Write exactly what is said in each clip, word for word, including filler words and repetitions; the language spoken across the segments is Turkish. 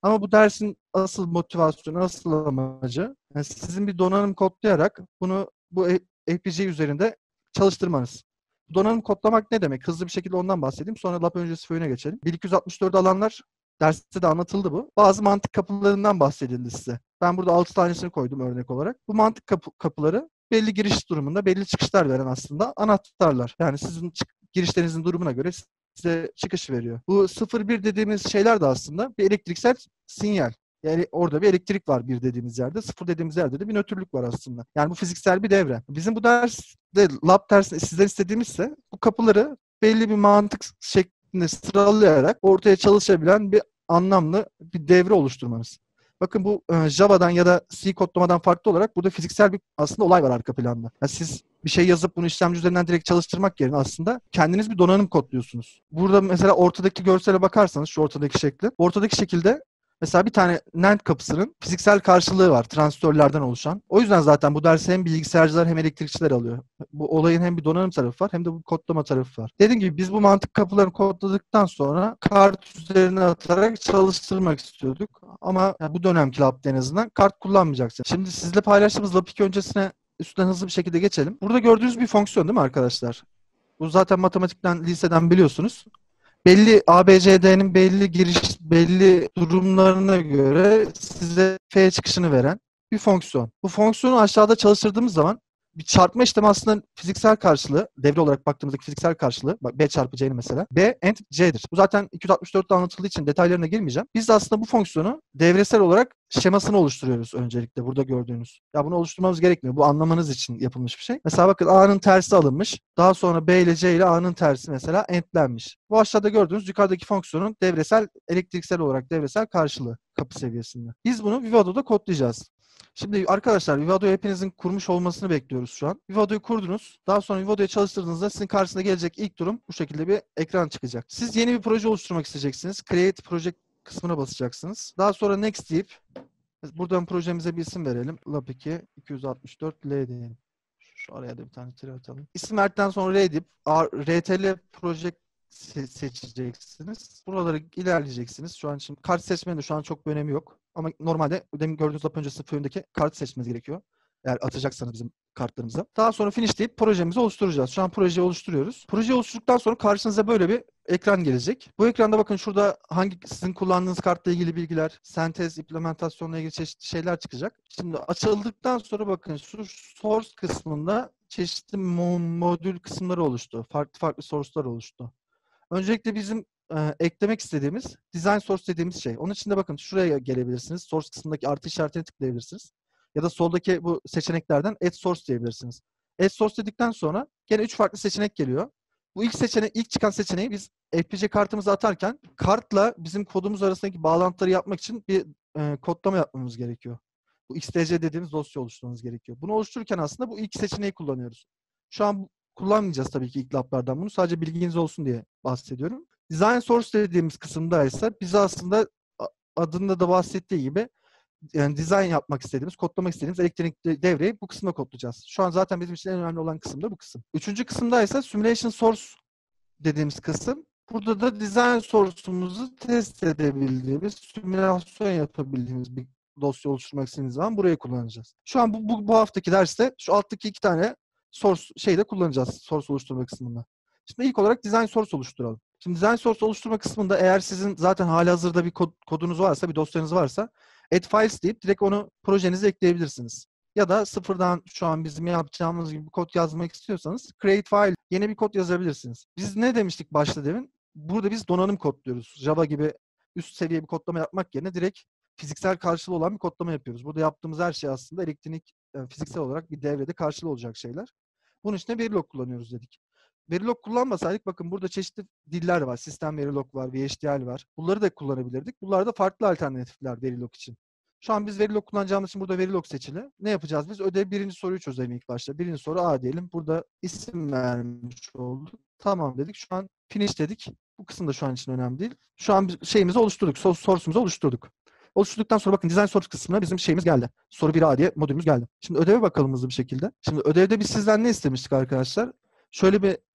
Ama bu dersin asıl motivasyonu, asıl amacı yani sizin bir donanım kodlayarak bunu bu F P G A üzerinde çalıştırmanız. Donanım kodlamak ne demek? Hızlı bir şekilde ondan bahsedeyim. Sonra lab öncesi föyüne geçelim. bin iki yüz altmış dört alanlar derste de anlatıldı bu. Bazı mantık kapılarından bahsedildi size. Ben burada altı tanesini koydum örnek olarak. Bu mantık kapı, kapıları belli giriş durumunda belli çıkışlar veren aslında anahtarlar. Yani sizin çık- girişlerinizin durumuna göre size çıkış veriyor. Bu sıfır bir dediğimiz şeyler de aslında bir elektriksel sinyal. Yani orada bir elektrik var bir dediğimiz yerde. Sıfır dediğimiz yerde de bir nötrlük var aslında. Yani bu fiziksel bir devre. Bizim bu derste lab dersinde sizden istediğimizse bu kapıları belli bir mantık şeklinde sıralayarak ortaya çalışabilen bir anlamlı bir devre oluşturmanız. Bakın bu Java'dan ya da C kodlamadan farklı olarak burada fiziksel bir aslında olay var arka planda. Yani siz bir şey yazıp bunu işlemci üzerinden direkt çalıştırmak yerine aslında kendiniz bir donanım kodluyorsunuz. Burada mesela ortadaki görsele bakarsanız şu ortadaki şekli. Ortadaki şekilde mesela bir tane NAND kapısının fiziksel karşılığı var transistörlerden oluşan. O yüzden zaten bu dersi hem bilgisayarcılar hem elektrikçiler alıyor. Bu olayın hem bir donanım tarafı var hem de bu kodlama tarafı var. Dediğim gibi biz bu mantık kapılarını kodladıktan sonra kart üzerine atarak çalıştırmak istiyorduk. Ama yani bu dönemki labda en azından kart kullanmayacaksınız. Şimdi sizle paylaştığımız lab iki öncesine üstten hızlı bir şekilde geçelim. Burada gördüğünüz bir fonksiyon değil mi arkadaşlar? Bu zaten matematikten, liseden biliyorsunuz. Belli A B C D'nin belli giriş, belli durumlarına göre size F çıkışını veren bir fonksiyon. Bu fonksiyonu aşağıda çalıştırdığımız zaman bir çarpma işlemi aslında fiziksel karşılığı, devre olarak baktığımızdaki fiziksel karşılığı, bak B çarpı C'nin mesela, B and C'dir. Bu zaten iki yüz altmış dörtte anlatıldığı için detaylarına girmeyeceğim. Biz de aslında bu fonksiyonu devresel olarak şemasını oluşturuyoruz öncelikle burada gördüğünüz. Ya bunu oluşturmamız gerekmiyor. Bu anlamanız için yapılmış bir şey. Mesela bakın A'nın tersi alınmış. Daha sonra B ile C ile A'nın tersi mesela andlenmiş. Bu aşağıda gördüğünüz yukarıdaki fonksiyonun devresel, elektriksel olarak devresel karşılığı kapı seviyesinde. Biz bunu Vivado'da kodlayacağız. Şimdi arkadaşlar Vivado'yu hepinizin kurmuş olmasını bekliyoruz şu an. Vivado'yu kurdunuz. Daha sonra Vivado'yu çalıştırdığınızda sizin karşısına gelecek ilk durum bu şekilde bir ekran çıkacak. Siz yeni bir proje oluşturmak isteyeceksiniz. Create Project kısmına basacaksınız. Daha sonra Next deyip buradan projemize bir isim verelim. lab iki iki yüz altmış dört L diyelim. Şu araya da bir tane tire atalım. İsim verdikten sonra R deyip R T L Project se- seçeceksiniz. Buraları ilerleyeceksiniz. Şu an için kart seçmenin de şu an çok bir önemi yok. Ama normalde demin gördüğünüz lab öncesi föyündeki kartı seçmeniz gerekiyor. Eğer atacaksanız bizim kartlarımıza. Daha sonra finish deyip projemizi oluşturacağız. Şu an projeyi oluşturuyoruz. Projeyi oluşturduktan sonra karşınıza böyle bir ekran gelecek. Bu ekranda bakın şurada hangi sizin kullandığınız kartla ilgili bilgiler, sentez, implementasyonla ilgili çeşitli şeyler çıkacak. Şimdi açıldıktan sonra bakın şu source kısmında çeşitli mo- modül kısımları oluştu. Farklı farklı source'lar oluştu. Öncelikle bizim e, eklemek istediğimiz design source dediğimiz şey. Onun için de bakın şuraya gelebilirsiniz. Source kısmındaki artı işaretine tıklayabilirsiniz. Ya da soldaki bu seçeneklerden add source diyebilirsiniz. Add source dedikten sonra gene üç farklı seçenek geliyor. Bu ilk seçenek, ilk çıkan seçeneği biz F P G A kartımızı atarken kartla bizim kodumuz arasındaki bağlantıları yapmak için bir e, kodlama yapmamız gerekiyor. Bu X T C dediğimiz dosya oluşturmamız gerekiyor. Bunu oluştururken aslında bu ilk seçeneği kullanıyoruz. Şu an kullanmayacağız tabii ki ilk lablardan bunu. Sadece bilginiz olsun diye bahsediyorum. Design source dediğimiz kısımda ise biz aslında adında da bahsettiği gibi yani dizayn yapmak istediğimiz, kodlamak istediğimiz elektronik devreyi bu kısımda kodlayacağız. Şu an zaten bizim için en önemli olan kısım da bu kısım. Üçüncü kısımda ise simulation source dediğimiz kısım. Burada da design source'umuzu test edebildiğimiz, simülasyon yapabildiğimiz bir dosya oluşturmak istediğimiz zaman burayı kullanacağız. Şu an bu, bu, bu haftaki derste şu alttaki iki tane source şeyi de kullanacağız source oluşturma kısmında. Şimdi ilk olarak design source oluşturalım. Şimdi design source oluşturma kısmında eğer sizin zaten halihazırda bir kod, kodunuz varsa, bir dosyanız varsa add files deyip direkt onu projenize ekleyebilirsiniz. Ya da sıfırdan şu an bizim yapacağımız gibi bir kod yazmak istiyorsanız create file, yeni bir kod yazabilirsiniz. Biz ne demiştik başta demin? Burada biz donanım kodluyoruz. Java gibi üst seviye bir kodlama yapmak yerine direkt fiziksel karşılığı olan bir kodlama yapıyoruz. Burada yaptığımız her şey aslında elektronik, yani fiziksel olarak bir devrede karşılığı olacak şeyler. Bunun için de Verilog kullanıyoruz dedik. Verilog kullanmasaydık bakın burada çeşitli diller var. Sistem Verilog var, V H D L var. Bunları da kullanabilirdik. Bunlar da farklı alternatifler Verilog için. Şu an biz Verilog kullanacağımız için burada Verilog seçili. Ne yapacağız biz? Ödev birinci soruyu çözelim ilk başta. Birinci soru A diyelim. Burada isim vermiş olduk. Tamam dedik. Şu an finish dedik. Bu kısım da şu an için önemli değil. Şu an şeyimizi oluşturduk. Source'umuzu oluşturduk. Oluşturduktan sonra bakın design source kısmına bizim şeyimiz geldi. Soru bir A diye modülümüz geldi. Şimdi ödeve bakalım hızlı bir şekilde. Şimdi ödevde biz sizden ne istemiştik arkadaşlar? Şöyle bir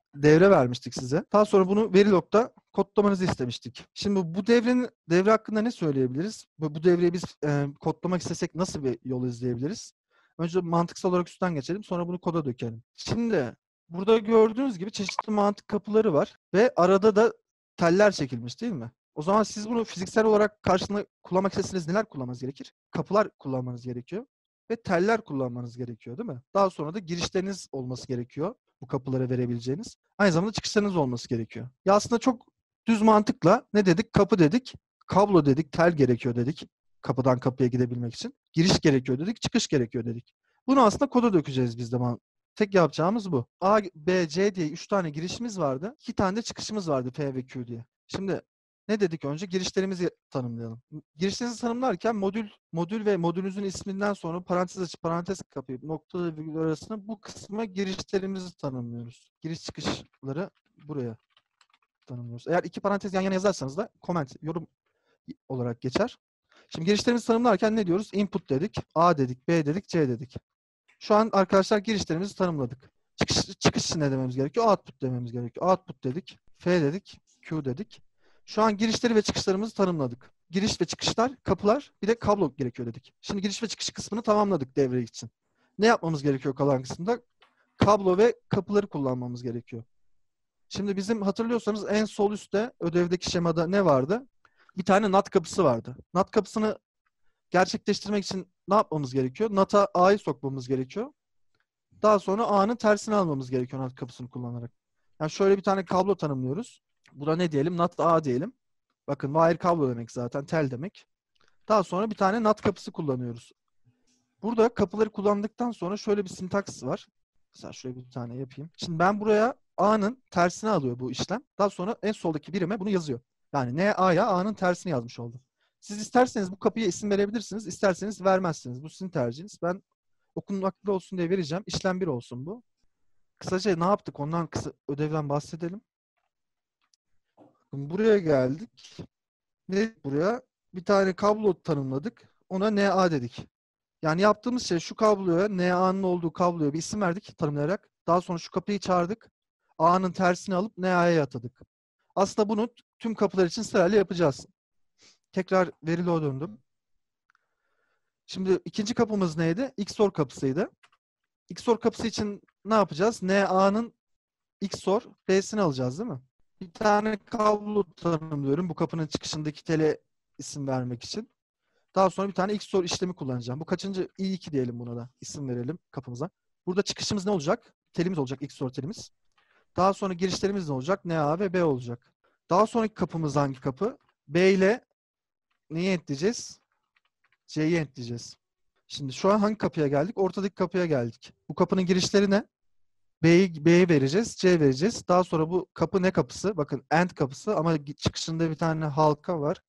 devre vermiştik size. Daha sonra bunu Verilog'da kodlamanızı istemiştik. Şimdi bu devrenin devre hakkında ne söyleyebiliriz? Bu, bu devreyi biz e, kodlamak istesek nasıl bir yol izleyebiliriz? Önce mantıksal olarak üstten geçelim, sonra bunu koda dökelim. Şimdi burada gördüğünüz gibi çeşitli mantık kapıları var ve arada da teller çekilmiş değil mi? O zaman siz bunu fiziksel olarak karşılığında kullanmak isteseniz neler kullanmanız gerekir? Kapılar kullanmanız gerekiyor ve teller kullanmanız gerekiyor değil mi? Daha sonra da girişleriniz olması gerekiyor. Bu kapılara verebileceğiniz. Aynı zamanda çıkışlarınız olması gerekiyor. Ya aslında çok düz mantıkla ne dedik? Kapı dedik, kablo dedik, tel gerekiyor dedik. Kapıdan kapıya gidebilmek için. Giriş gerekiyor dedik, çıkış gerekiyor dedik. Bunu aslında koda dökeceğiz biz de. Tek yapacağımız bu. A, B, C diye üç tane girişimiz vardı. iki tane de çıkışımız vardı P ve Q diye. Şimdi ne dedik önce? Girişlerimizi tanımlayalım. Girişlerinizi tanımlarken modül modül ve modülünüzün isminden sonra parantez açıp parantez kapayıp nokta ve virgül arasında bu kısma girişlerimizi tanımlıyoruz. Giriş çıkışları buraya tanımlıyoruz. Eğer iki parantez yan yana yazarsanız da comment, yorum olarak geçer. Şimdi girişlerimizi tanımlarken ne diyoruz? Input dedik, A dedik, B dedik, C dedik. Şu an arkadaşlar girişlerimizi tanımladık. Çıkış, çıkış için ne dememiz gerekiyor? Output dememiz gerekiyor. Output dedik, F dedik, Q dedik. Şu an girişleri ve çıkışlarımızı tanımladık. Giriş ve çıkışlar, kapılar, bir de kablo gerekiyor dedik. Şimdi giriş ve çıkış kısmını tamamladık devre için. Ne yapmamız gerekiyor kalan kısımda? Kablo ve kapıları kullanmamız gerekiyor. Şimdi bizim hatırlıyorsanız en sol üstte ödevdeki şemada ne vardı? Bir tane NAT kapısı vardı. NAT kapısını gerçekleştirmek için ne yapmamız gerekiyor? NAT'a A'yı sokmamız gerekiyor. Daha sonra A'nın tersini almamız gerekiyor NAT kapısını kullanarak. Yani şöyle bir tane kablo tanımlıyoruz. Buna ne diyelim? NAT A diyelim. Bakın wire kablo demek zaten, tel demek. Daha sonra bir tane NAT kapısı kullanıyoruz. Burada kapıları kullandıktan sonra şöyle bir sintaks var. Mesela şöyle bir tane yapayım. Şimdi ben buraya A'nın tersini alıyor bu işlem. Daha sonra en soldaki birime bunu yazıyor. Yani ne A'ya A'nın tersini yazmış oldum. Siz isterseniz bu kapıya isim verebilirsiniz. İsterseniz vermezsiniz. Bu sizin tercihiniz. Ben okunaklı olsun diye vereceğim. İşlem bir olsun bu. Kısaca ne yaptık? Ondan kısa ödevden bahsedelim. Buraya geldik. Ne buraya? Bir tane kablo tanımladık. Ona N A dedik. Yani yaptığımız şey şu kabloya, N A'nın olduğu kabloya bir isim verdik tanımlayarak. Daha sonra şu kapıyı çağırdık. A'nın tersini alıp N A'ya atadık. Aslında bunu tüm kapılar için sırayla yapacağız. Tekrar Verilog'a döndüm. Şimdi ikinci kapımız neydi? X O R kapısıydı. X O R kapısı için ne yapacağız? N A'nın X O R B'sini alacağız değil mi? Bir tane kablo tanımlıyorum bu kapının çıkışındaki tele isim vermek için. Daha sonra bir tane X O R işlemi kullanacağım. Bu kaçıncı? İ iki diyelim buna da. İsim verelim kapımıza. Burada çıkışımız ne olacak? Telimiz olacak, X O R telimiz. Daha sonra girişlerimiz ne olacak? N A ve B olacak. Daha sonraki kapımız hangi kapı? B ile neyi ekleyeceğiz? C'yi ekleyeceğiz. Şimdi şu an hangi kapıya geldik? Ortadaki kapıya geldik. Bu kapının girişleri ne? B'yi B'ye vereceğiz, C vereceğiz. Daha sonra bu kapı ne kapısı? Bakın AND kapısı ama çıkışında bir tane halka var.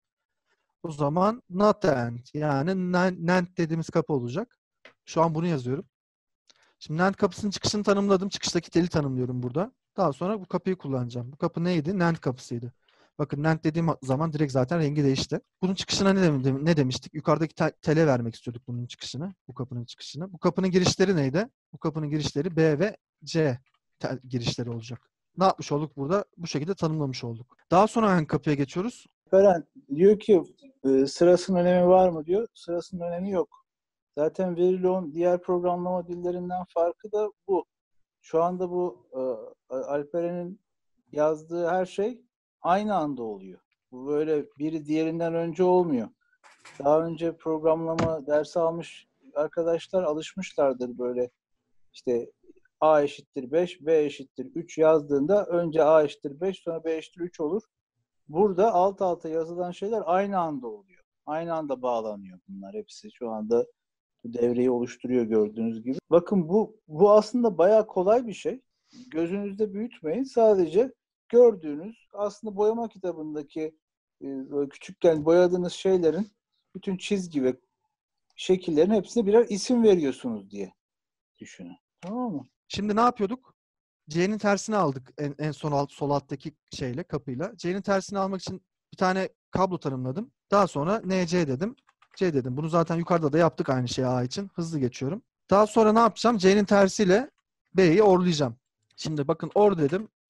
O zaman not AND yani NAND dediğimiz kapı olacak. Şu an bunu yazıyorum. Şimdi NAND kapısının çıkışını tanımladım. Çıkıştaki teli tanımlıyorum burada. Daha sonra bu kapıyı kullanacağım. Bu kapı neydi? NAND kapısıydı. Bakın NAND dediğim zaman direkt zaten rengi değişti. Bunun çıkışına ne, dem ne demiştik? Yukarıdaki te tele vermek istiyorduk bunun çıkışını. Bu kapının çıkışını. Bu kapının girişleri neydi? Bu kapının girişleri B ve C girişleri olacak. Ne yapmış olduk burada? Bu şekilde tanımlamış olduk. Daha sonra hangi kapıya geçiyoruz? Feren diyor ki e, sırasının önemi var mı diyor. Sırasının önemi yok. Zaten Verilog'un diğer programlama dillerinden farkı da bu. Şu anda bu e, Alperen'in yazdığı her şey aynı anda oluyor. Bu böyle biri diğerinden önce olmuyor. Daha önce programlama dersi almış arkadaşlar alışmışlardır böyle işte A eşittir beş, B eşittir üç yazdığında önce A eşittir beş sonra B eşittir üç olur. Burada alt alta yazılan şeyler aynı anda oluyor. Aynı anda bağlanıyor bunlar hepsi. Şu anda bu devreyi oluşturuyor gördüğünüz gibi. Bakın bu bu aslında bayağı kolay bir şey. Gözünüzde büyütmeyin. Sadece gördüğünüz aslında boyama kitabındaki böyle küçükken boyadığınız şeylerin bütün çizgi ve şekillerin hepsine birer isim veriyorsunuz diye düşünün. Tamam mı? Şimdi ne yapıyorduk? C'nin tersini aldık en, en son alt, sol alttaki şeyle, kapıyla. C'nin tersini almak için bir tane kablo tanımladım. Daha sonra N C dedim. C dedim. Bunu zaten yukarıda da yaptık aynı şey A için. Hızlı geçiyorum. Daha sonra ne yapacağım? C'nin tersiyle B'yi orlayacağım. Şimdi bakın or dedim.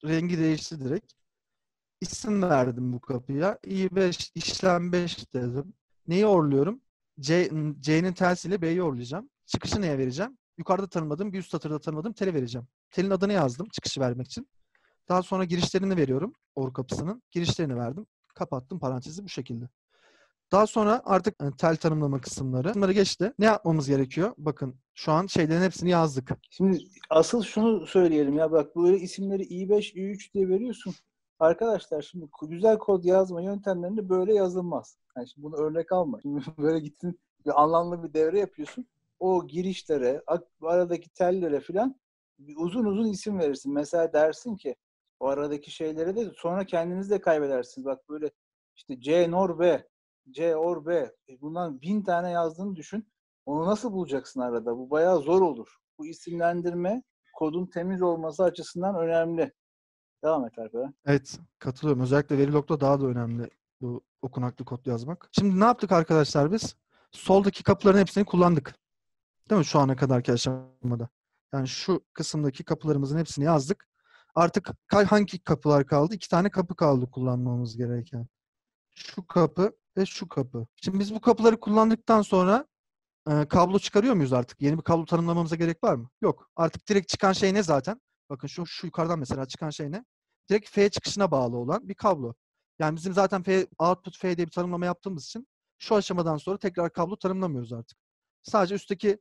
rengi değişti direkt. İsim verdim bu kapıya. i beş, işlem beş dedim. Neyi orluyorum? C, C'nin telsiyle B'yi orlayacağım. Çıkışı neye vereceğim? Yukarıda tanımladığım, bir üst satırda tanımladığım tele vereceğim. Telin adını yazdım çıkışı vermek için. Daha sonra girişlerini veriyorum. Or kapısının. Girişlerini verdim. Kapattım parantezi bu şekilde. Daha sonra artık e, tel tanımlama kısımları. Bunları geçti. Ne yapmamız gerekiyor? Bakın şu an şeylerin hepsini yazdık. Şimdi asıl şunu söyleyelim ya, bak böyle isimleri i beş, i üç diye veriyorsun. Arkadaşlar şimdi güzel kod yazma yöntemlerinde böyle yazılmaz. Yani şimdi bunu örnek alma. Şimdi böyle gittin bir anlamlı bir devre yapıyorsun. O girişlere, aradaki tellere filan uzun uzun isim verirsin. Mesela dersin ki o aradaki şeylere de sonra kendiniz de kaybedersiniz. Bak böyle işte C nor B, C or B. Bundan bin tane yazdığını düşün. Onu nasıl bulacaksın arada? Bu bayağı zor olur. Bu isimlendirme kodun temiz olması açısından önemli. Devam et Alperen. Evet, katılıyorum. Özellikle Verilog'da daha da önemli bu okunaklı kod yazmak. Şimdi ne yaptık arkadaşlar biz? Soldaki kapıların hepsini kullandık. Değil mi? Şu ana kadarki aşamada. Yani şu kısımdaki kapılarımızın hepsini yazdık. Artık hangi kapılar kaldı? İki tane kapı kaldı kullanmamız gereken. Şu kapı ve şu kapı. Şimdi biz bu kapıları kullandıktan sonra e, kablo çıkarıyor muyuz artık? Yeni bir kablo tanımlamamıza gerek var mı? Yok. Artık direkt çıkan şey ne zaten? Bakın şu, şu yukarıdan mesela çıkan şey ne? Direkt F çıkışına bağlı olan bir kablo. Yani bizim zaten F, output F diye bir tanımlama yaptığımız için şu aşamadan sonra tekrar kablo tanımlamıyoruz artık. Sadece üstteki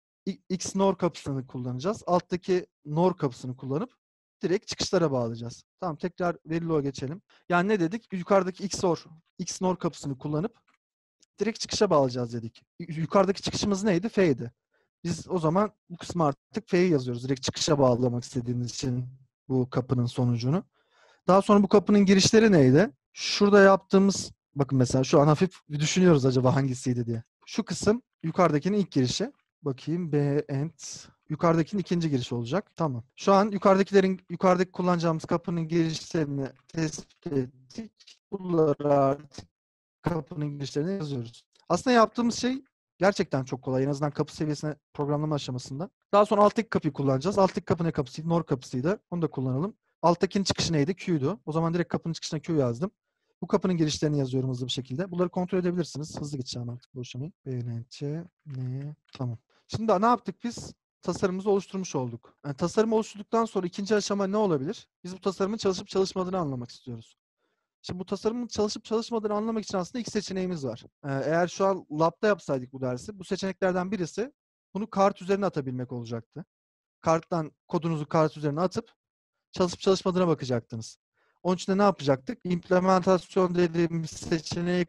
X NOR kapısını kullanacağız. Alttaki NOR kapısını kullanıp direkt çıkışlara bağlayacağız. Tamam, tekrar Verilog'a geçelim. Yani ne dedik? Yukarıdaki X NOR, X NOR kapısını kullanıp direkt çıkışa bağlayacağız dedik. Yukarıdaki çıkışımız neydi? F'ydi. Biz o zaman bu kısmı artık F'yi yazıyoruz. Direkt çıkışa bağlamak istediğimiz için bu kapının sonucunu. Daha sonra bu kapının girişleri neydi? Şurada yaptığımız, bakın mesela şu an hafif bir düşünüyoruz acaba hangisiydi diye. Şu kısım yukarıdakinin ilk girişi. Bakayım B and yukarıdakinin ikinci girişi olacak. Tamam. Şu an yukarıdakilerin yukarıdaki kullanacağımız kapının girişlerini tespit ettik. Bunları artık kapının girişlerine yazıyoruz. Aslında yaptığımız şey gerçekten çok kolay. En azından kapı seviyesine programlama aşamasında. Daha sonra alttaki kapıyı kullanacağız. Alttaki kapı ne kapısıydı? NOR kapısıydı. Onu da kullanalım. Alttakinin çıkışı neydi? Q'ydu. O zaman direkt kapının çıkışına Q yazdım. Bu kapının girişlerini yazıyorum hızlı bir şekilde. Bunları kontrol edebilirsiniz. Hızlı gideceğim artık bu aşamayı. B, N, C, N. Tamam. Şimdi ne yaptık biz? Tasarımımızı oluşturmuş olduk. Yani tasarımı oluşturduktan sonra ikinci aşama ne olabilir? Biz bu tasarımın çalışıp çalışmadığını anlamak istiyoruz. Şimdi bu tasarımın çalışıp çalışmadığını anlamak için aslında iki seçeneğimiz var. Ee, eğer şu an lab'da yapsaydık bu dersi, bu seçeneklerden birisi bunu kart üzerine atabilmek olacaktı. Karttan kodunuzu kart üzerine atıp çalışıp çalışmadığına bakacaktınız. Onun için de ne yapacaktık? İmplementasyon dediğimiz seçeneği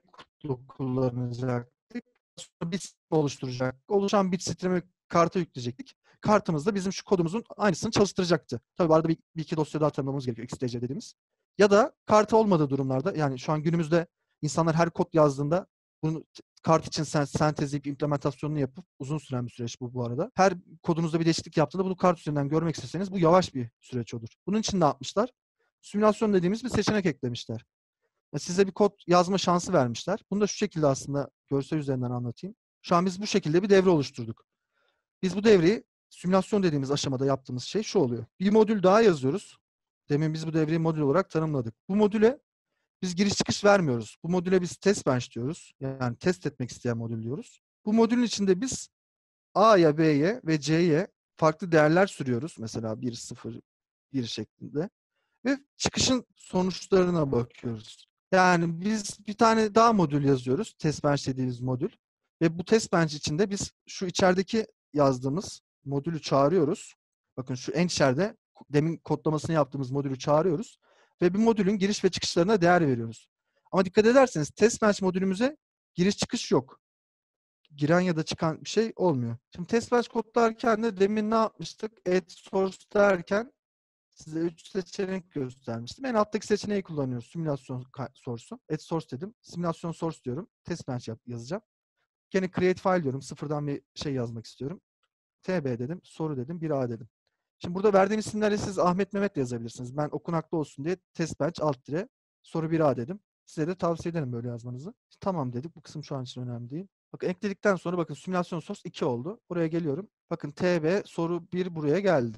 kullanacaktık. Sonra bit oluşturacaktık. Oluşan bit stream'i karta yükleyecektik. Kartımız da bizim şu kodumuzun aynısını çalıştıracaktı. Tabii bu arada bir, bir iki dosya daha tanımlamamız gerekiyor. X D C dediğimiz. Ya da kartı olmadığı durumlarda, yani şu an günümüzde insanlar her kod yazdığında bunu kart için sen sentezleyip implementasyonunu yapıp uzun süren bir süreç bu bu arada. Her kodunuzda bir değişiklik yaptığında bunu kart üzerinden görmek isteseniz bu yavaş bir süreç olur. Bunun için ne yapmışlar? Simülasyon dediğimiz bir seçenek eklemişler. Size bir kod yazma şansı vermişler. Bunu da şu şekilde aslında görsel üzerinden anlatayım. Şu an biz bu şekilde bir devre oluşturduk. Biz bu devreyi simülasyon dediğimiz aşamada yaptığımız şey şu oluyor. Bir modül daha yazıyoruz. Demin biz bu devreyi modül olarak tanımladık. Bu modüle biz giriş çıkış vermiyoruz. Bu modüle biz test bench diyoruz. Yani test etmek isteyen modül diyoruz. Bu modülün içinde biz A'ya, B'ye ve C'ye farklı değerler sürüyoruz. Mesela bir, sıfır, bir şeklinde. Ve çıkışın sonuçlarına bakıyoruz. Yani biz bir tane daha modül yazıyoruz. Test bench dediğimiz modül. Ve bu test bench içinde biz şu içerideki yazdığımız modülü çağırıyoruz. Bakın şu en içeride demin kodlamasını yaptığımız modülü çağırıyoruz. Ve bir modülün giriş ve çıkışlarına değer veriyoruz. Ama dikkat ederseniz test bench modülümüze giriş çıkış yok. Giren ya da çıkan bir şey olmuyor. Şimdi test bench kodlarken de demin ne yapmıştık? Add source derken size üç seçenek göstermiştim. En alttaki seçeneği kullanıyoruz. Simülasyon source'u. Add source dedim. Simülasyon source diyorum. Test bench yazacağım. Gene create file diyorum. Sıfırdan bir şey yazmak istiyorum. T B dedim. Soru dedim. bir A dedim. Şimdi burada verdiğim isimlerle siz Ahmet Mehmet de yazabilirsiniz. Ben okunaklı olsun diye test bench alt dire soru bir A dedim. Size de tavsiye ederim böyle yazmanızı. Tamam dedik. Bu kısım şu an için önemli değil. Bakın ekledikten sonra bakın simülasyon source iki oldu. Buraya geliyorum. Bakın T B soru bir buraya geldi.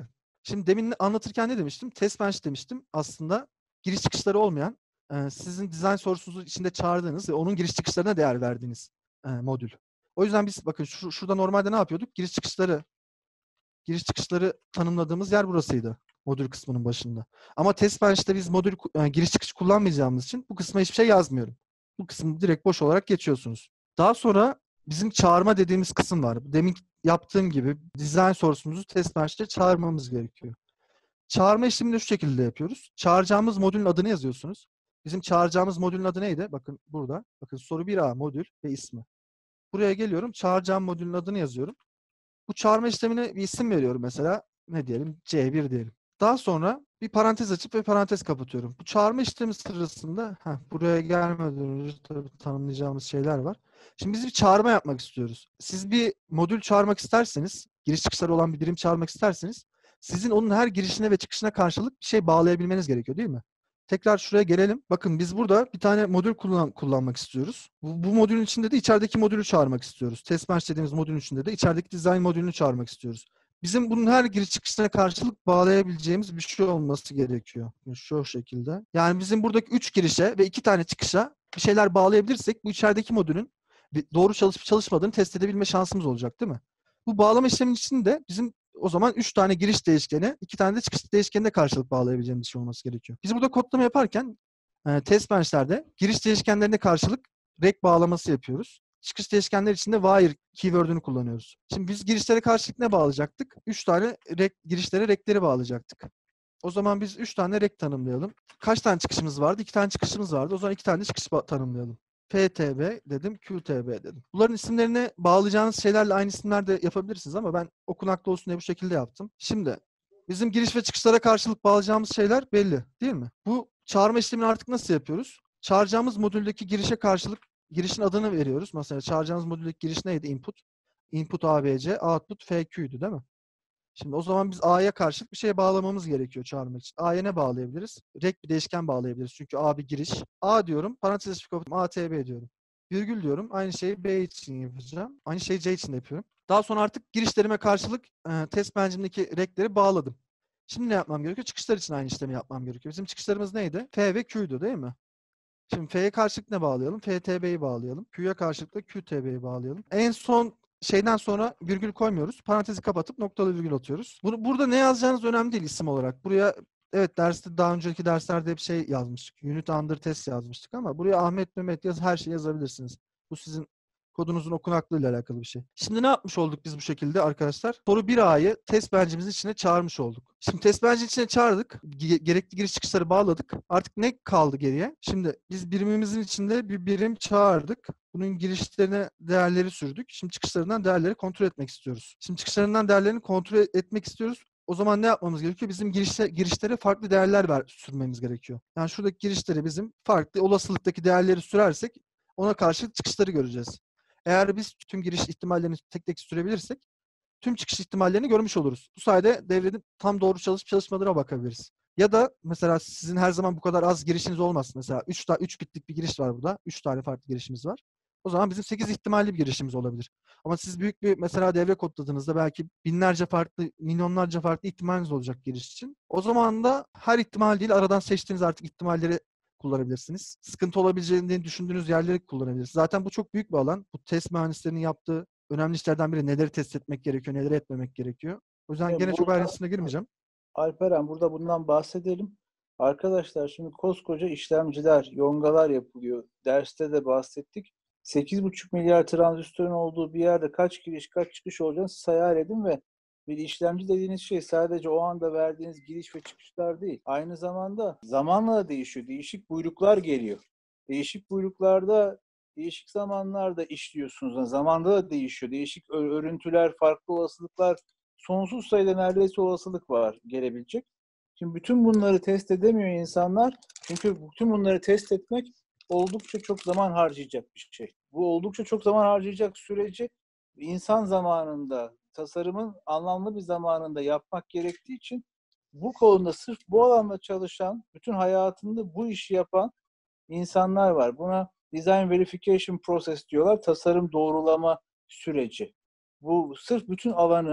Şimdi demin anlatırken ne demiştim? Test bench demiştim. Aslında giriş çıkışları olmayan, e, sizin dizayn sorusunuzun içinde çağırdığınız ve onun giriş çıkışlarına değer verdiğiniz e, modül. O yüzden biz bakın şu, şurada normalde ne yapıyorduk? Giriş çıkışları giriş çıkışları tanımladığımız yer burasıydı. Modül kısmının başında. Ama test bench'te biz modül yani giriş çıkış kullanmayacağımız için bu kısma hiçbir şey yazmıyorum. Bu kısmı direkt boş olarak geçiyorsunuz. Daha sonra bizim çağırma dediğimiz kısım var. Demin yaptığım gibi dizayn sorusumuzu test bench'te çağırmamız gerekiyor. Çağırma işlemini de şu şekilde yapıyoruz. Çağıracağımız modülün adını yazıyorsunuz. Bizim çağıracağımız modülün adı neydi? Bakın burada. Bakın soru bir A modül ve ismi. Buraya geliyorum. Çağıracağım modülün adını yazıyorum. Bu çağırma işlemine bir isim veriyorum mesela. Ne diyelim? C bir diyelim. Daha sonra bir parantez açıp ve parantez kapatıyorum. Bu çağırma işlemi sırasında heh, buraya gelmeden önce tabii tanımlayacağımız şeyler var. Şimdi biz bir çağırma yapmak istiyoruz. Siz bir modül çağırmak isterseniz, giriş çıkışları olan bir birim çağırmak isterseniz, sizin onun her girişine ve çıkışına karşılık bir şey bağlayabilmeniz gerekiyor değil mi? Tekrar şuraya gelelim. Bakın biz burada bir tane modül kullan kullanmak istiyoruz. Bu, bu modülün içinde de içerideki modülü çağırmak istiyoruz. Test bench dediğimiz modülün içinde de içerideki design modülünü çağırmak istiyoruz. Bizim bunun her giriş çıkışına karşılık bağlayabileceğimiz bir şey olması gerekiyor. Şu şekilde. Yani bizim buradaki üç girişe ve iki tane çıkışa bir şeyler bağlayabilirsek bu içerideki modülün doğru çalışıp çalışmadığını test edebilme şansımız olacak değil mi? Bu bağlama işleminin içinde bizim o zaman üç tane giriş değişkeni, iki tane de çıkış değişkenine karşılık bağlayabileceğimiz bir şey olması gerekiyor. Biz burada kodlama yaparken e, test bench'lerde giriş değişkenlerine karşılık rek bağlaması yapıyoruz. Çıkış değişkenler için de wire keyword'ünü kullanıyoruz. Şimdi biz girişlere karşılık ne bağlayacaktık? üç tane rek, girişlere rekleri bağlayacaktık. O zaman biz üç tane rek tanımlayalım. Kaç tane çıkışımız vardı? iki tane çıkışımız vardı. O zaman iki tane de çıkış tanımlayalım. F T B dedim, Q T B dedim. Bunların isimlerini bağlayacağınız şeylerle aynı isimler de yapabilirsiniz ama ben okunaklı olsun diye bu şekilde yaptım. Şimdi bizim giriş ve çıkışlara karşılık bağlayacağımız şeyler belli değil mi? Bu çağırma işlemini artık nasıl yapıyoruz? Çağıracağımız modüldeki girişe karşılık girişin adını veriyoruz. Mesela çağıracağımız modüldeki giriş neydi? Input. Input A B C, output F Q'ydu değil mi? Şimdi o zaman biz A'ya karşılık bir şey bağlamamız gerekiyor çağırmak için. A'ya ne bağlayabiliriz? Rek bir değişken bağlayabiliriz. Çünkü A bir giriş. A diyorum, parantez açıp kapatıyorum. A T B diyorum. Virgül diyorum. Aynı şeyi B için yapacağım. Aynı şeyi C için de yapıyorum. Daha sonra artık girişlerime karşılık e, test bench'imdeki rekleri bağladım. Şimdi ne yapmam gerekiyor? Çıkışlar için aynı işlemi yapmam gerekiyor. Bizim çıkışlarımız neydi? F ve Q'ydu değil mi? Şimdi F'ye karşılık ne bağlayalım? F T B'yi bağlayalım. Q'ya karşılık da Q T B'yi bağlayalım. En son şeyden sonra virgül koymuyoruz. Parantezi kapatıp noktalı virgül atıyoruz. Bunu, burada ne yazacağınız önemli değil isim olarak. Buraya evet derste daha önceki derslerde hep şey yazmıştık. Unit under test yazmıştık ama buraya Ahmet Mehmet yaz her şeyi yazabilirsiniz. Bu sizin kodunuzun okunaklığıyla alakalı bir şey. Şimdi ne yapmış olduk biz bu şekilde arkadaşlar? Soru bir A'yı test bench'imizin içine çağırmış olduk. Şimdi test bench'in içine çağırdık. Ge- gerekli giriş çıkışları bağladık. Artık ne kaldı geriye? Şimdi biz birimimizin içinde bir birim çağırdık. Bunun girişlerine değerleri sürdük. Şimdi çıkışlarından değerleri kontrol etmek istiyoruz. Şimdi çıkışlarından değerlerini kontrol etmek istiyoruz. O zaman ne yapmamız gerekiyor? Bizim girişte, girişlere farklı değerler ver, sürmemiz gerekiyor. Yani şuradaki girişleri bizim farklı olasılıktaki değerleri sürersek ona karşı çıkışları göreceğiz. Eğer biz tüm giriş ihtimallerini tek tek sürebilirsek tüm çıkış ihtimallerini görmüş oluruz. Bu sayede devrenin tam doğru çalışıp çalışmadığına bakabiliriz. Ya da mesela sizin her zaman bu kadar az girişiniz olmaz. Mesela üç üç bitlik bir giriş var burada. üç tane farklı girişimiz var. O zaman bizim sekiz ihtimalli bir girişimiz olabilir. Ama siz büyük bir mesela devre kodladığınızda belki binlerce farklı, milyonlarca farklı ihtimaliniz olacak giriş için. O zaman da her ihtimal değil, aradan seçtiğiniz artık ihtimalleri kullanabilirsiniz. Sıkıntı olabileceğini düşündüğünüz yerleri kullanabilirsiniz. Zaten bu çok büyük bir alan. Bu test mühendislerinin yaptığı önemli işlerden biri. Neleri test etmek gerekiyor, neleri etmemek gerekiyor. O yüzden Şimdi gene çok burada ayrıntısına girmeyeceğim. Alperen burada bundan bahsedelim. Arkadaşlar şimdi koskoca işlemciler, yongalar yapılıyor. Derste de bahsettik. sekiz buçuk milyar transistörün olduğu bir yerde kaç giriş, kaç çıkış olacağını siz hayal edin ve bir işlemci dediğiniz şey sadece o anda verdiğiniz giriş ve çıkışlar değil. Aynı zamanda zamanla da değişiyor. Değişik buyruklar geliyor. Değişik buyruklarda değişik zamanlarda işliyorsunuz. Yani zamanda da değişiyor. Değişik örüntüler, farklı olasılıklar, sonsuz sayıda neredeyse olasılık var gelebilecek. Şimdi bütün bunları test edemiyor insanlar. Çünkü bütün bunları test etmek oldukça çok zaman harcayacak bir şey. Bu oldukça çok zaman harcayacak süreci insan zamanında, tasarımın anlamlı bir zamanında yapmak gerektiği için bu konuda sırf bu alanda çalışan, bütün hayatında bu işi yapan insanlar var. Buna Design Verification Process diyorlar. Tasarım doğrulama süreci. Bu sırf bütün alanı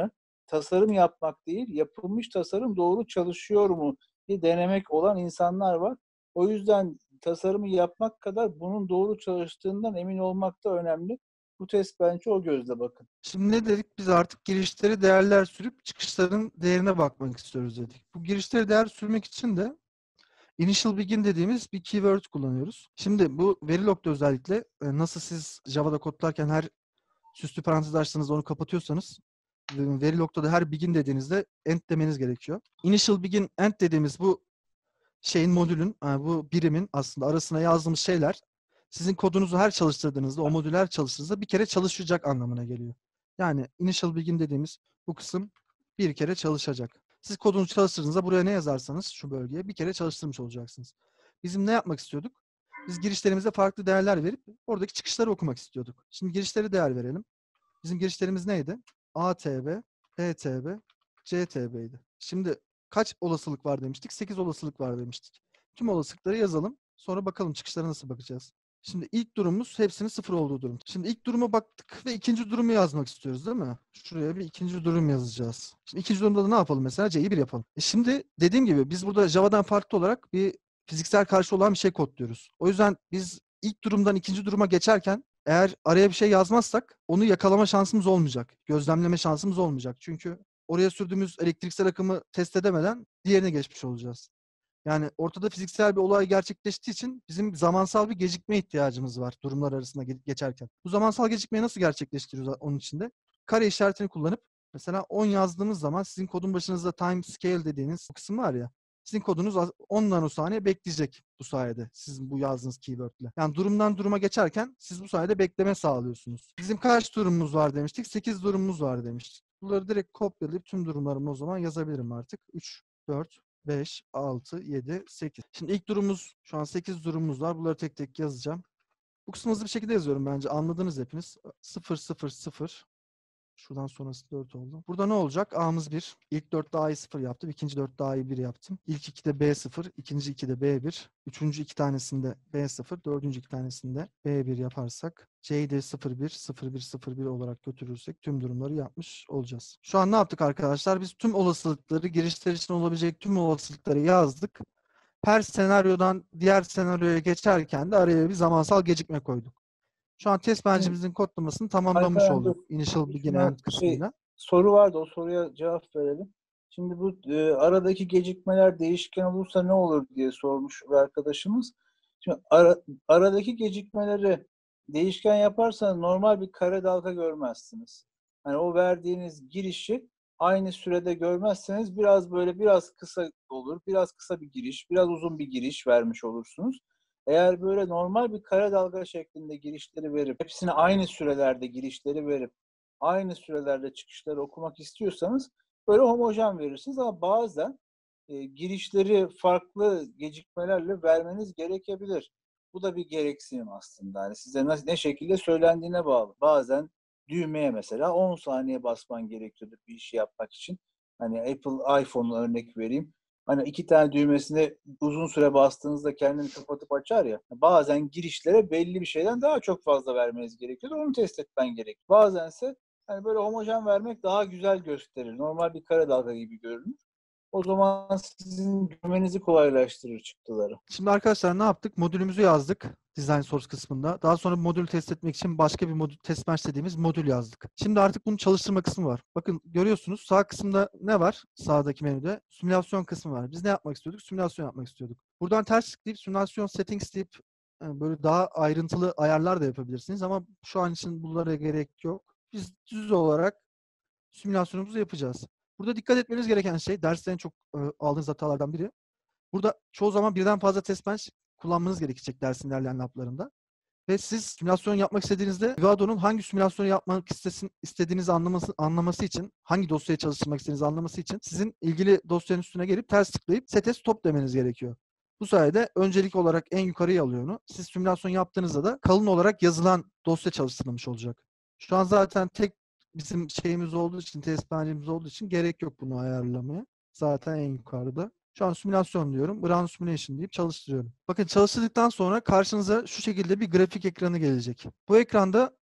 tasarım yapmak değil, yapılmış tasarım doğru çalışıyor mu diye denemek olan insanlar var. O yüzden tasarımı yapmak kadar bunun doğru çalıştığından emin olmak da önemli. Bu test bence o gözle bakın. Şimdi ne dedik? Biz artık girişleri değerler sürüp çıkışların değerine bakmak istiyoruz dedik. Bu girişleri değer sürmek için de initial begin dediğimiz bir keyword kullanıyoruz. Şimdi bu Verilog'da özellikle e, nasıl siz Java'da kodlarken her süslü parantez açtığınızda onu kapatıyorsanız e, Verilog'da da her begin dediğinizde end demeniz gerekiyor. Initial begin end dediğimiz bu şeyin modülün, yani bu birimin aslında arasına yazdığımız şeyler sizin kodunuzu her çalıştırdığınızda, o modülü her çalıştırdığınızda bir kere çalışacak anlamına geliyor. Yani initial begin dediğimiz bu kısım bir kere çalışacak. Siz kodunuzu çalıştırdığınızda buraya ne yazarsanız şu bölgeye bir kere çalıştırmış olacaksınız. Bizim ne yapmak istiyorduk? Biz girişlerimize farklı değerler verip oradaki çıkışları okumak istiyorduk. Şimdi girişlere değer verelim. Bizim girişlerimiz neydi? A T B, B T B, C T B'ydi. Şimdi kaç olasılık var demiştik? sekiz olasılık var demiştik. Tüm olasılıkları yazalım. Sonra bakalım çıkışlara nasıl bakacağız. Şimdi ilk durumumuz hepsinin sıfır olduğu durum. Şimdi ilk duruma baktık ve ikinci durumu yazmak istiyoruz değil mi? Şuraya bir ikinci durum yazacağız. Şimdi ikinci durumda da ne yapalım mesela? C'yi bir yapalım. E şimdi dediğim gibi biz burada Java'dan farklı olarak bir fiziksel karşı olan bir şey kodluyoruz. O yüzden biz ilk durumdan ikinci duruma geçerken eğer araya bir şey yazmazsak onu yakalama şansımız olmayacak. Gözlemleme şansımız olmayacak. Çünkü oraya sürdüğümüz elektriksel akımı test edemeden diğerine geçmiş olacağız. Yani ortada fiziksel bir olay gerçekleştiği için bizim zamansal bir gecikme ihtiyacımız var durumlar arasında ge- geçerken. Bu zamansal gecikmeyi nasıl gerçekleştiriyoruz onun içinde? Kare işaretini kullanıp mesela on yazdığımız zaman sizin kodun başınızda time scale dediğiniz kısım var ya, sizin kodunuz on nanosaniye bekleyecek bu sayede sizin bu yazdığınız keywordle. Yani durumdan duruma geçerken siz bu sayede bekleme sağlıyorsunuz. Bizim kaç durumumuz var demiştik? sekiz durumumuz var demiştik. Bunları direkt kopyalayıp tüm durumlarımı o zaman yazabilirim artık. üç, dört, beş, altı, yedi, sekiz. Şimdi ilk durumumuz, şu an sekiz durumumuz var. Bunları tek tek yazacağım. Bu kısmı hızlı bir şekilde yazıyorum bence. Anladınız hepiniz. sıfır, sıfır, sıfır. Şuradan sonrası dört oldu. Burada ne olacak? A'mız bir. İlk dörtte A'yı sıfır yaptım. İkinci dörtte A'yı bir yaptım. İlk ikide B sıfır. İkinci ikide B bir. Üçüncü iki tanesinde B sıfır. Dördüncü iki tanesinde B bir yaparsak C'yi de sıfır bir, sıfır bir, sıfır bir olarak götürürsek tüm durumları yapmış olacağız. Şu an ne yaptık arkadaşlar? Biz tüm olasılıkları, girişler için olabilecek tüm olasılıkları yazdık. Her senaryodan diğer senaryoya geçerken de araya bir zamansal gecikme koyduk. Şu an test bencimizin kodlamasını tamamlamış Alperen dur. olduk. Initial begin Şuna end şey kısmıyla. soru vardı, o soruya cevap verelim. Şimdi bu e, aradaki gecikmeler değişken olursa ne olur diye sormuş bir arkadaşımız. Şimdi ara, aradaki gecikmeleri değişken yaparsanız normal bir kare dalga görmezsiniz. Hani o verdiğiniz girişi aynı sürede görmezseniz biraz böyle biraz kısa olur. Biraz kısa bir giriş, biraz uzun bir giriş vermiş olursunuz. Eğer böyle normal bir kare dalga şeklinde girişleri verip, hepsine aynı sürelerde girişleri verip, aynı sürelerde çıkışları okumak istiyorsanız böyle homojen verirsiniz ama bazen e, girişleri farklı gecikmelerle vermeniz gerekebilir. Bu da bir gereksinim aslında. Yani size ne, ne şekilde söylendiğine bağlı. Bazen düğmeye mesela on saniye basman gerekiyordur bir işi yapmak için. Hani Apple iPhone'u örnek vereyim. Hani iki tane düğmesine uzun süre bastığınızda kendini kapatıp açar ya. Bazen girişlere belli bir şeyden daha çok fazla vermeniz gerekiyor. Onu test etmen gerek. Bazense hani böyle homojen vermek daha güzel gösterir. Normal bir kare dalga gibi görünür. O zaman sizin görmenizi kolaylaştırır çıktıları. Şimdi arkadaşlar ne yaptık? Modülümüzü yazdık design source kısmında. Daha sonra modülü test etmek için başka bir modül test bench dediğimiz modül yazdık. Şimdi artık bunu çalıştırma kısmı var. Bakın görüyorsunuz sağ kısımda ne var? Sağdaki menüde simülasyon kısmı var. Biz ne yapmak istiyorduk? Simülasyon yapmak istiyorduk. Buradan ters tıklayıp simülasyon settings deyip yani böyle daha ayrıntılı ayarlar da yapabilirsiniz ama şu an için bunlara gerek yok. Biz düz olarak simülasyonumuzu yapacağız. Burada dikkat etmeniz gereken şey, derste en çok e, aldığınız hatalardan biri. Burada çoğu zaman birden fazla test bench kullanmanız gerekecek dersin ilerleyen laplarında. Ve siz simülasyon yapmak istediğinizde Vivado'nun hangi simülasyonu yapmak istesin, istediğinizi anlaması, anlaması için, hangi dosyayı çalıştırmak istediğinizi anlaması için sizin ilgili dosyanın üstüne gelip ters tıklayıp sete stop demeniz gerekiyor. Bu sayede öncelik olarak en yukarıya alıyor onu. Siz simülasyon yaptığınızda da kalın olarak yazılan dosya çalıştırılmış olacak. Şu an zaten tek bizim şeyimiz olduğu için, test bench'imiz olduğu için gerek yok bunu ayarlamaya. Zaten en yukarıda. Şu an simülasyon diyorum. Run simulation deyip çalıştırıyorum. Bakın çalıştırdıktan sonra karşınıza şu şekilde bir grafik ekranı gelecek. Bu ekranda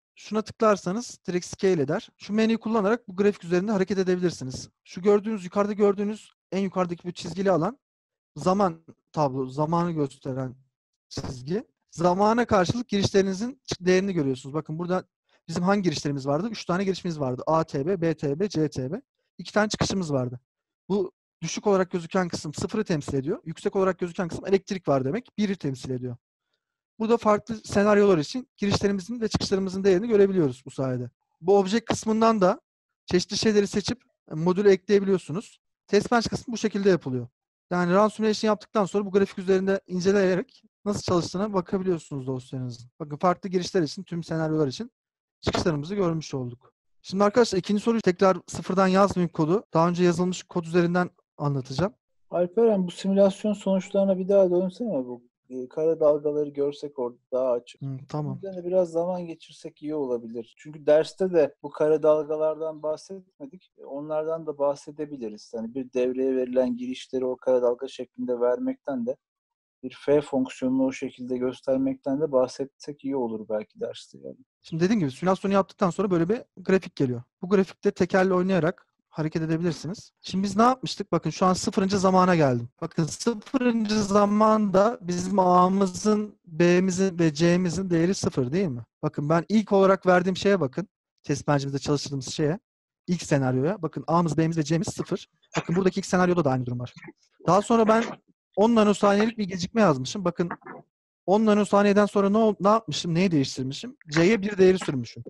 Şuna tıklarsanız direkt scale eder. Şu menüyü kullanarak bu grafik üzerinde hareket edebilirsiniz. Şu gördüğünüz, yukarıda gördüğünüz en yukarıdaki bu çizgili alan zaman tablo, zamanı gösteren çizgi. Zamana karşılık girişlerinizin değerini görüyorsunuz. Bakın burada bizim hangi girişlerimiz vardı? Üç tane girişimiz vardı. A T B, B T B, C T B. İki tane çıkışımız vardı. Bu düşük olarak gözüken kısım sıfırı temsil ediyor. Yüksek olarak gözüken kısım elektrik var demek. Biri temsil ediyor. Burada farklı senaryolar için girişlerimizin ve çıkışlarımızın değerini görebiliyoruz bu sayede. Bu object kısmından da çeşitli şeyleri seçip modülü ekleyebiliyorsunuz. Test bench kısmı bu şekilde yapılıyor. Yani run simulation yaptıktan sonra bu grafik üzerinde inceleyerek nasıl çalıştığına bakabiliyorsunuz dosyanızın. Bakın farklı girişler için, tüm senaryolar için çıkışlarımızı görmüş olduk. Şimdi arkadaşlar ikinci soruyu tekrar sıfırdan yazmayayım kodu. Daha önce yazılmış kod üzerinden anlatacağım. Alperen, bu simülasyon sonuçlarına bir daha dönsene bu. e, Kara dalgaları görsek orada daha açık. Hı, Bunun tamam. üzerine biraz zaman geçirsek iyi olabilir. Çünkü derste de bu kara dalgalardan bahsetmedik. E, Onlardan da bahsedebiliriz. Yani bir devreye verilen girişleri o kara dalga şeklinde vermekten de bir F fonksiyonunu o şekilde göstermekten de bahsetsek iyi olur belki derste yani. Şimdi dediğim gibi simülasyonu yaptıktan sonra böyle bir grafik geliyor. Bu grafikte tekerle oynayarak hareket edebilirsiniz. Şimdi biz ne yapmıştık? Bakın şu an sıfırıncı zamana geldim. Bakın sıfırıncı zamanda bizim A'mızın, B'mizin ve C'mizin değeri sıfır değil mi? Bakın ben ilk olarak verdiğim şeye bakın. Test bench'imizde çalıştırdığımız şeye. İlk senaryoya. Bakın A'mız, B'miz ve C'miz sıfır. Bakın buradaki ilk senaryoda da aynı durum var. Daha sonra ben on nanosaniyelik bir gecikme yazmışım. Bakın on nanosaniyeden sonra ne, ol- ne yapmışım? Neyi değiştirmişim? C'ye bir değeri sürmüşüm.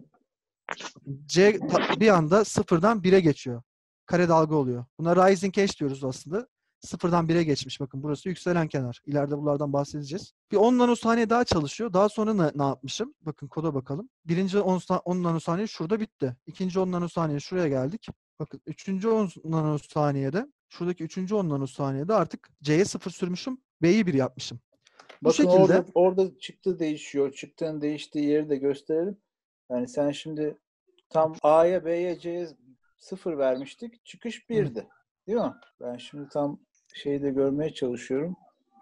C ta- bir anda sıfırdan bire geçiyor. Kare dalga oluyor. Buna rising edge diyoruz aslında. Sıfırdan bire geçmiş. Bakın burası yükselen kenar. İleride bunlardan bahsedeceğiz. Bir on nanosaniye daha çalışıyor. Daha sonra ne, ne yapmışım? Bakın koda bakalım. Birinci on, sa- on nanosaniye şurada bitti. İkinci on nanosaniye şuraya geldik. Bakın üçüncü on nanosaniyede şuradaki üçüncü on nanosaniyede artık C'ye sıfır sürmüşüm. B'yi bir yapmışım. Bu Bakın şekilde orada orada çıktı değişiyor. Çıktığın değiştiği yeri de gösterelim. Yani sen şimdi tam A'ya, B'ye, C'ye sıfır vermiştik. Çıkış birdi. Değil mi? Ben şimdi tam şeyi de görmeye çalışıyorum.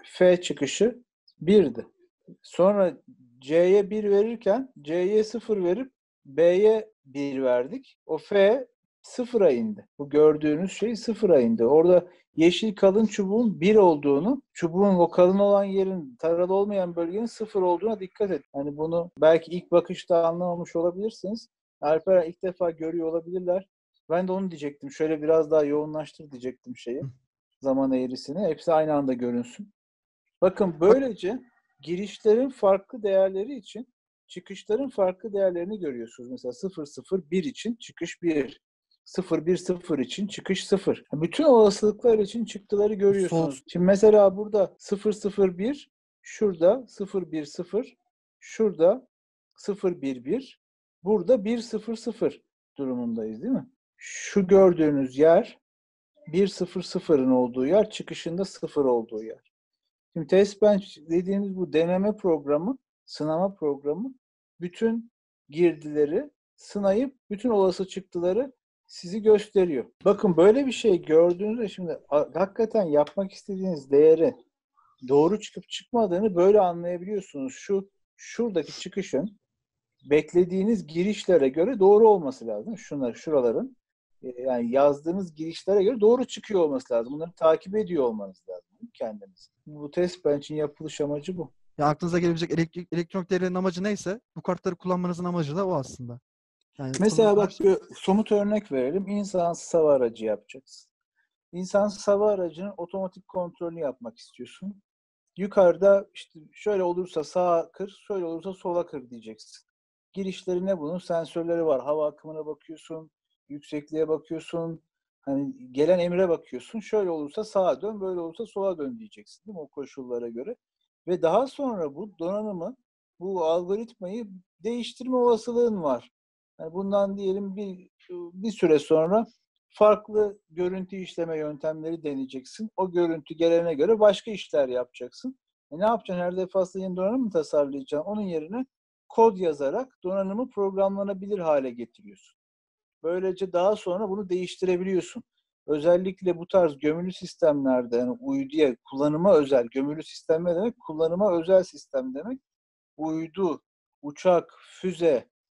F çıkışı birdi. Sonra C'ye bir verirken C'ye sıfır verip B'ye bir verdik. O F sıfıra indi. Bu gördüğünüz şey sıfıra indi. Orada yeşil kalın çubuğun bir olduğunu, çubuğun o kalın olan yerin taralı olmayan bölgenin sıfır olduğuna dikkat edin. Hani bunu belki ilk bakışta anlamamış olabilirsiniz. Alper ilk defa görüyor olabilirler. Ben de onu diyecektim. Şöyle biraz daha yoğunlaştır diyecektim şeyi. Zaman eğrisini. Hepsi aynı anda görünsün. Bakın bak, böylece girişlerin farklı değerleri için çıkışların farklı değerlerini görüyorsunuz. Mesela sıfır sıfır bir için çıkış bir. sıfır bir sıfır için çıkış sıfır. Bütün olasılıklar için çıktıları sol görüyorsunuz. Şimdi mesela burada sıfır sıfır bir, şurada sıfır bir sıfır, şurada sıfır bir bir, burada bir sıfır sıfır durumundayız değil mi? Şu gördüğünüz yer bir sıfır sıfırın olduğu yer, çıkışında sıfır olduğu yer. Şimdi test bench dediğimiz bu deneme programı, sınama programı bütün girdileri sınayıp bütün olası çıktıları sizi gösteriyor. Bakın böyle bir şey gördüğünüzde şimdi hakikaten yapmak istediğiniz değeri doğru çıkıp çıkmadığını böyle anlayabiliyorsunuz. Şu şuradaki çıkışın beklediğiniz girişlere göre doğru olması lazım. Şunlar, şuraların yani yazdığınız girişlere göre doğru çıkıyor olması lazım. Bunları takip ediyor olmanız lazım kendiniz. Bu test bench'in yapılış amacı bu. ya aklınıza gelebilecek elektrik, elektronik devrenin amacı neyse bu kartları kullanmanızın amacı da o aslında. Yani Mesela kullanılan her bak şey. bir somut örnek verelim. İnsansız hava aracı yapacaksın. İnsansız hava aracının otomatik kontrolünü yapmak istiyorsun. Yukarıda işte şöyle olursa sağa kır, şöyle olursa sola kır diyeceksin. Girişleri ne bunun? Sensörleri var. Hava akımına bakıyorsun, yüksekliğe bakıyorsun. Hani gelen emre bakıyorsun. Şöyle olursa sağa dön, böyle olursa sola dön diyeceksin değil mi? O koşullara göre. Ve daha sonra bu donanımı, bu algoritmayı değiştirme olasılığın var. Yani bundan diyelim bir bir süre sonra farklı görüntü işleme yöntemleri deneyeceksin. O görüntü gelene göre başka işler yapacaksın. E ne yapacaksın? Her defasında yeni donanım mı tasarlayacaksın? Onun yerine kod yazarak donanımı programlanabilir hale getiriyorsun. Böylece daha sonra bunu değiştirebiliyorsun. Özellikle bu tarz gömülü sistemlerde yani uyduya, kullanıma özel, gömülü sistem ne demek? Kullanıma özel sistem demek. Uydu, uçak, füze,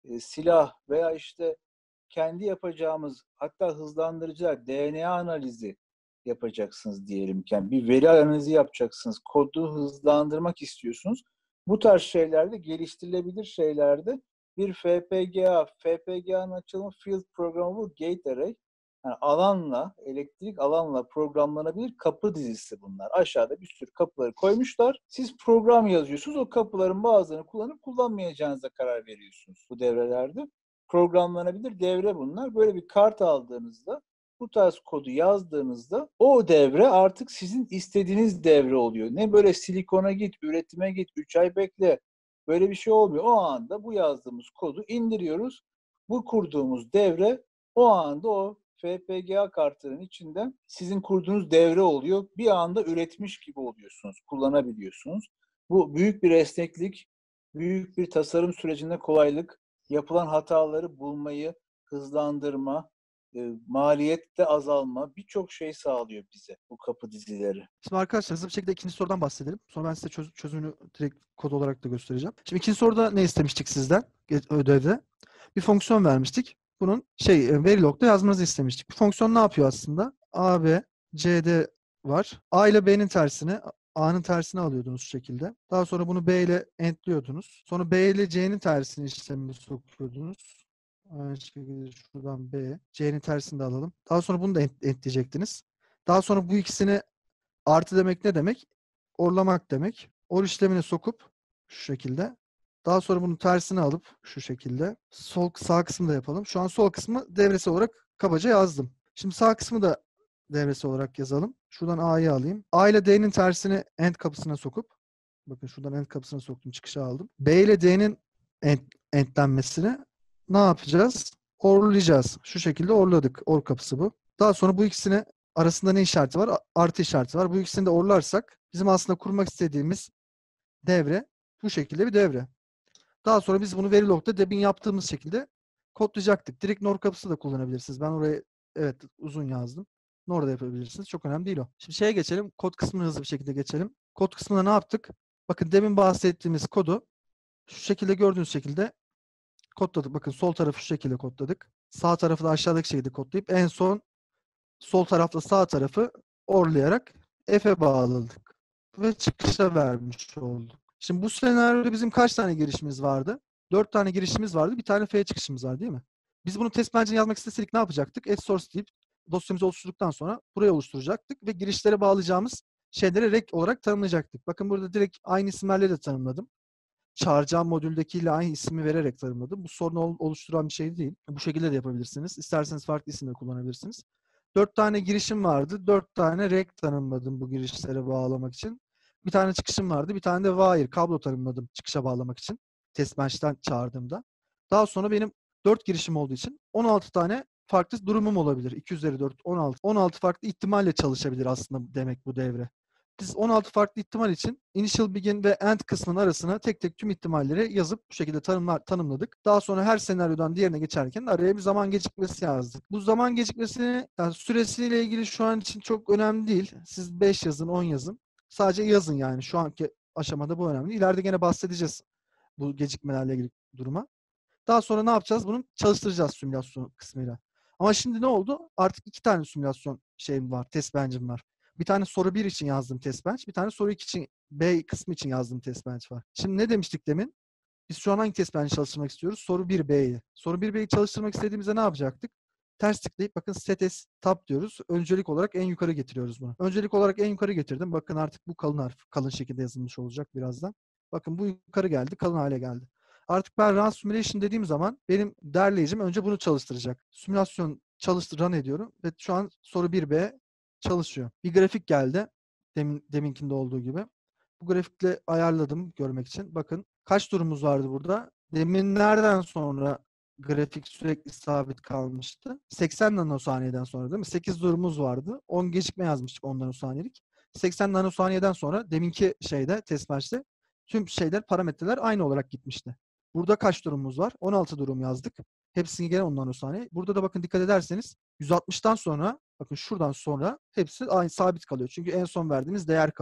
e, silah veya işte kendi yapacağımız, hatta hızlandırıcılar, D N A analizi yapacaksınız diyelim ki. Yani bir veri analizi yapacaksınız. Kodu hızlandırmak istiyorsunuz. Bu tarz şeylerde, geliştirilebilir şeylerde bir F P G A, F P G A'nın açılımı Field Programmable Gate Array. Yani alanla, elektrik alanla programlanabilir kapı dizisi bunlar. Aşağıda bir sürü kapıları koymuşlar. Siz program yazıyorsunuz. O kapıların bazılarını kullanıp kullanmayacağınıza karar veriyorsunuz bu devrelerde. Programlanabilir devre bunlar. Böyle bir kart aldığınızda, bu tarz kodu yazdığınızda o devre artık sizin istediğiniz devre oluyor. Ne böyle silikona git, üretime git, üç ay bekle. Böyle bir şey olmuyor. O anda bu yazdığımız kodu indiriyoruz. Bu kurduğumuz devre o anda o F P G A kartının içinde sizin kurduğunuz devre oluyor. Bir anda üretmiş gibi oluyorsunuz, kullanabiliyorsunuz. Bu büyük bir esneklik, büyük bir tasarım sürecinde kolaylık, yapılan hataları bulmayı hızlandırma, e, maliyette azalma, birçok şey sağlıyor bize bu kapı dizileri. Şimdi arkadaşlar hızlı bir şekilde ikinci sorudan bahsedelim. Sonra ben size çöz- çözümünü direkt kod olarak da göstereceğim. Şimdi ikinci soruda ne istemiştik sizden ödevde? Bir fonksiyon vermiştik. Bunun şey e, Verilog'da yazmanızı istemiştik. Bu fonksiyon ne yapıyor aslında? A, B, C, D var. A ile B'nin tersini, A'nın tersini alıyordunuz şu şekilde. Daha sonra bunu B ile endliyordunuz. Sonra B ile C'nin tersini işlemine sokuyordunuz. Aynı şekilde şuradan B, C'nin tersini de alalım. Daha sonra bunu da end- endleyecektiniz. Daha sonra bu ikisini artı demek ne demek? Orlamak demek. Or işlemine sokup şu şekilde. Daha sonra bunun tersini alıp şu şekilde. Sol sağ kısmı da yapalım. Şu an sol kısmı devresi olarak kabaca yazdım. Şimdi sağ kısmı da devresi olarak yazalım. Şuradan A'yı alayım. A ile D'nin tersini end kapısına sokup, bakın şuradan end kapısına soktum, çıkışa aldım. B ile D'nin end, endlenmesini ne yapacağız? Orlayacağız. Şu şekilde orladık. Or kapısı bu. Daha sonra bu ikisini arasında ne işareti var? Artı işareti var. Bu ikisini de orlarsak bizim aslında kurmak istediğimiz devre bu şekilde bir devre. Daha sonra biz bunu Verilog'da demin yaptığımız şekilde kodlayacaktık. Direkt N O R kapısı da kullanabilirsiniz. Ben oraya evet uzun yazdım. N O R'da yapabilirsiniz. Çok önemli değil o. Şimdi şeye geçelim. Kod kısmını hızlı bir şekilde geçelim. Kod kısmında ne yaptık? Bakın demin bahsettiğimiz kodu şu şekilde gördüğünüz şekilde kodladık. Bakın sol tarafı şu şekilde kodladık. Sağ tarafı da aşağıdaki şekilde kodlayıp en son sol tarafla sağ tarafı orlayarak F'e bağladık. Ve çıkışa vermiş olduk. Şimdi bu senaryoda bizim kaç tane girişimiz vardı? Dört tane girişimiz vardı. Bir tane F çıkışımız var değil mi? Biz bunu test bench'ine yazmak isteseydik ne yapacaktık? Add source deyip dosyamızı oluşturduktan sonra buraya oluşturacaktık ve girişlere bağlayacağımız şeyleri rek olarak tanımlayacaktık. Bakın burada direkt aynı isimlerle de tanımladım. Çağıracağım modüldekiyle aynı ismi vererek tanımladım. Bu sorunu oluşturan bir şey değil. Bu şekilde de yapabilirsiniz. İsterseniz farklı isimleri kullanabilirsiniz. Dört tane girişim vardı. Dört tane rek tanımladım bu girişlere bağlamak için. Bir tane çıkışım vardı. Bir tane de wire, kablo tanımladım çıkışa bağlamak için. Test bench'ten çağırdığımda. Daha sonra benim dört girişim olduğu için on altı tane farklı durumum olabilir. iki üzeri dört, on altı. on altı farklı ihtimalle çalışabilir aslında demek bu devre. Biz on altı farklı ihtimal için initial, begin ve end kısmının arasına tek tek tüm ihtimalleri yazıp bu şekilde tanımlar, tanımladık. Daha sonra her senaryodan diğerine geçerken araya bir zaman gecikmesi yazdık. Bu zaman gecikmesini yani süresiyle ilgili şu an için çok önemli değil. Siz beş yazın, on yazın. Sadece yazın yani. Şu anki aşamada bu önemli. İleride gene bahsedeceğiz bu gecikmelerle ilgili duruma. Daha sonra ne yapacağız? Bunu çalıştıracağız simülasyon kısmıyla. Ama şimdi ne oldu? Artık iki tane simülasyon şeyim var, test bench'im var. Bir tane soru bir için yazdığım test bench, bir tane soru iki için, B kısmı için yazdığım test bench var. Şimdi ne demiştik demin? Biz şu an hangi test bench'i çalıştırmak istiyoruz? Soru bir B'yi. Soru bir B'yi çalıştırmak istediğimizde ne yapacaktık? Ters tıklayıp bakın set as tab diyoruz. Öncelik olarak en yukarı getiriyoruz bunu. Öncelik olarak en yukarı getirdim. Bakın artık bu kalın harf, kalın şekilde yazılmış olacak birazdan. Bakın bu yukarı geldi, kalın hale geldi. Artık ben run simulation dediğim zaman benim derleyicim önce bunu çalıştıracak. Simülasyon çalıştır, run ediyorum ve şu an soru bir B çalışıyor. Bir grafik geldi. Demin, deminkinde olduğu gibi. Bu grafikle ayarladım görmek için. Bakın kaç durumumuz vardı burada? Deminlerden sonra grafik sürekli sabit kalmıştı. seksen nanosaniyeden sonra değil mi? sekiz durumumuz vardı. on gecikme yazmıştık on nanosaniyelik. seksen nanosaniyeden sonra deminki şeyde, test bench'te tüm şeyler, parametreler aynı olarak gitmişti. Burada kaç durumumuz var? on altı durum yazdık. Hepsini gene on nanosaniye. Burada da bakın dikkat ederseniz yüz altmıştan sonra bakın şuradan sonra hepsi aynı sabit kalıyor. Çünkü en son verdiğimiz değer kalıyor.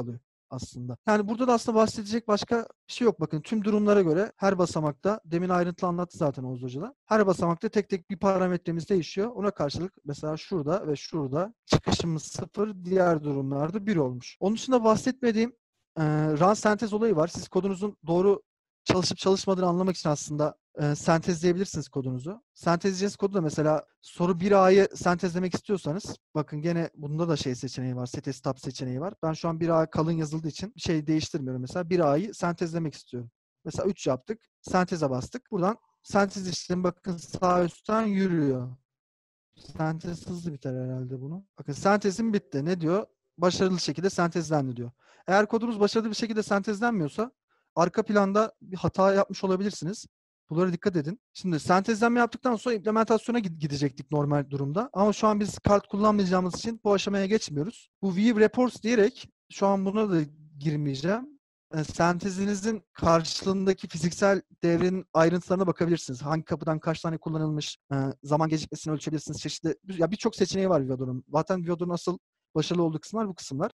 aslında. Yani burada da aslında bahsedecek başka bir şey yok. Bakın tüm durumlara göre her basamakta, demin ayrıntılı anlattı zaten Oğuz Hoca da. Her basamakta tek tek bir parametremiz değişiyor. Ona karşılık mesela şurada ve şurada çıkışımız sıfır, diğer durumlarda bir olmuş. Onun dışında bahsetmediğim e, run sentez olayı var. Siz kodunuzun doğru çalışıp çalışmadığını anlamak için aslında e, sentezleyebilirsiniz kodunuzu. Sentezleyeceğiniz kodu da mesela soru bir A'yı sentezlemek istiyorsanız, bakın gene bunda da şey seçeneği var, set tab seçeneği var. Ben şu an bir A kalın yazıldığı için bir şey değiştirmiyorum mesela. bir A'yı sentezlemek istiyorum. Mesela üç yaptık, senteze bastık. Buradan sentez işlemi bakın sağ üstten yürüyor. Sentez hızlı biter herhalde bunu. Bakın sentezim bitti. Ne diyor? Başarılı şekilde sentezlendi diyor. Eğer kodunuz başarılı bir şekilde sentezlenmiyorsa arka planda bir hata yapmış olabilirsiniz. Bunlara dikkat edin. Şimdi sentezlenme yaptıktan sonra implementasyona gidecektik normal durumda. Ama şu an biz kart kullanmayacağımız için bu aşamaya geçmiyoruz. Bu view reports diyerek şu an buna da girmeyeceğim. Sentezinizin karşılığındaki fiziksel devrenin ayrıntılarına bakabilirsiniz. Hangi kapıdan kaç tane kullanılmış, zaman gecikmesini ölçebilirsiniz. Çeşitli, ya birçok seçeneği var Vivador'un. Zaten Vivador'un asıl başarılı olduğu kısımlar bu kısımlar.